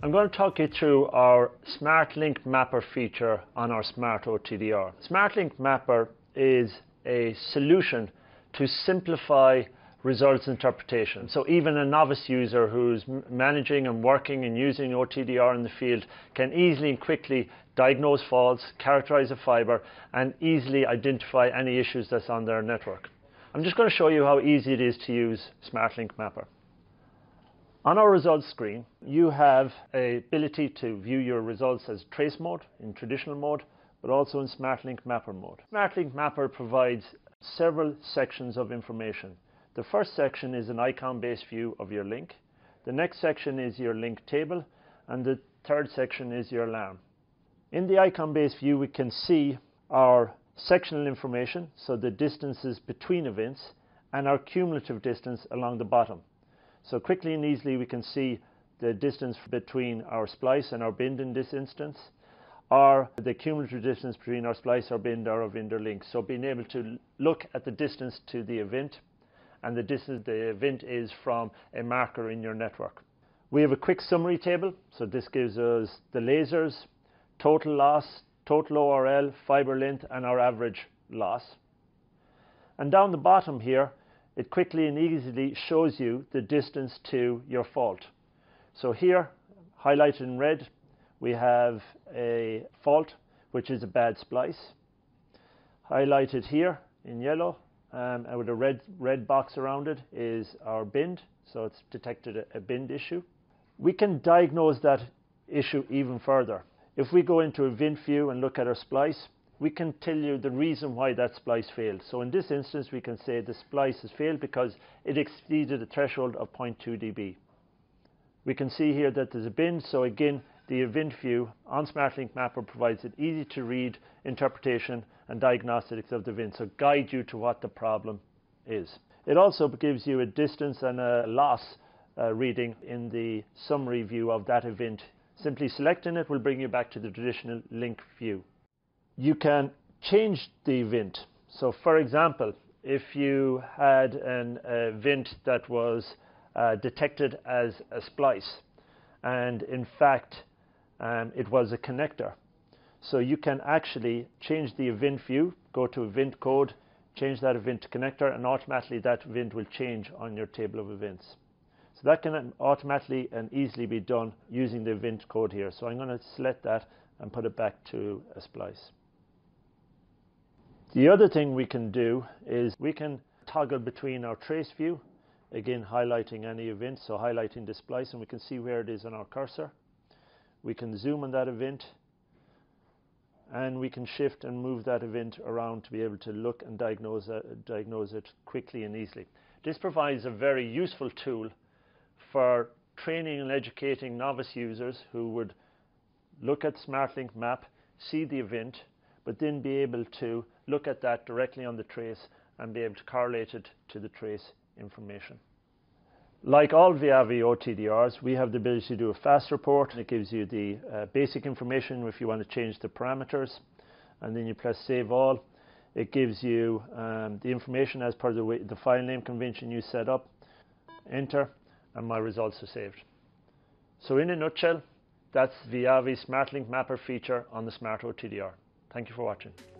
I'm going to talk you through our SmartLink Mapper feature on our SmartOTDR. SmartLink Mapper is a solution to simplify results interpretation. So even a novice user who's managing and working and using OTDR in the field can easily and quickly diagnose faults, characterize a fiber, and easily identify any issues that's on their network. I'm just going to show you how easy it is to use SmartLink Mapper. On our results screen, you have an ability to view your results as trace mode, in traditional mode, but also in SmartLink Mapper mode. SmartLink Mapper provides several sections of information. The first section is an icon-based view of your link. The next section is your link table, and the third section is your alarm. In the icon-based view, we can see our sectional information, so the distances between events, and our cumulative distance along the bottom. So quickly and easily we can see the distance between our splice and our bind in this instance, or the cumulative distance between our splice, our bind, or our vendor link. So being able to look at the distance to the event and the distance the event is from a marker in your network. We have a quick summary table, so this gives us the lasers, total loss, total ORL, fiber length, and our average loss. And down the bottom here, it quickly and easily shows you the distance to your fault. So here, highlighted in red, we have a fault, which is a bad splice. Highlighted here in yellow, and with a red box around it, is our bind. So it's detected a bind issue. We can diagnose that issue even further. If we go into event view and look at our splice, we can tell you the reason why that splice failed. So in this instance, we can say the splice has failed because it exceeded a threshold of 0.2 dB. We can see here that there's a bind, so again, the event view on SmartLink Mapper provides an easy to read interpretation and diagnostics of the event, so guide you to what the problem is. It also gives you a distance and a loss reading in the summary view of that event. Simply selecting it will bring you back to the traditional link view. You can change the event. So for example, if you had an event that was detected as a splice, and in fact it was a connector, so you can actually change the event view, go to event code, change that event to connector, and automatically that event will change on your table of events. So that can automatically and easily be done using the event code here. So I'm going to select that and put it back to a splice. The other thing we can do is we can toggle between our trace view, again highlighting any event, so highlighting the splice, and we can see where it is on our cursor. We can zoom on that event, and we can shift and move that event around to be able to look and diagnose it quickly and easily. This provides a very useful tool for training and educating novice users who would look at SmartLink Map, see the event, but then be able to look at that directly on the trace and be able to correlate it to the trace information. Like all VIAVI OTDRs, we have the ability to do a fast report, and it gives you the basic information if you want to change the parameters, and then you press Save All. It gives you the information as per the file name convention you set up, enter, and my results are saved. So in a nutshell, that's VIAVI SmartLink Mapper feature on the SmartOTDR. Thank you for watching.